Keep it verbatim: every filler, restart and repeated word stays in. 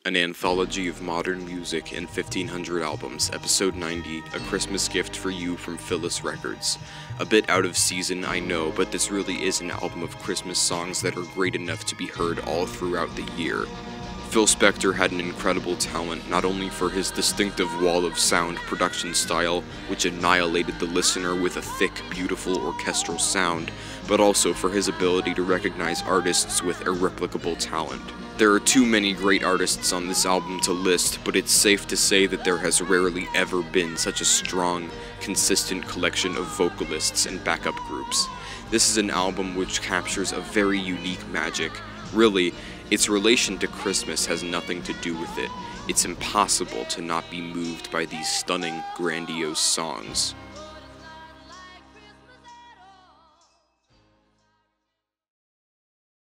An Anthology of Modern Music in fifteen hundred Albums, Episode ninety, A Christmas Gift for You from Phyllis Records. A bit out of season, I know, but this really is an album of Christmas songs that are great enough to be heard all throughout the year. Phil Spector had an incredible talent, not only for his distinctive wall of sound production style, which annihilated the listener with a thick, beautiful orchestral sound, but also for his ability to recognize artists with irreplicable talent. There are too many great artists on this album to list, but it's safe to say that there has rarely ever been such a strong, consistent collection of vocalists and backup groups. This is an album which captures a very unique magic. Really, its relation to Christmas has nothing to do with it. It's impossible to not be moved by these stunning, grandiose songs.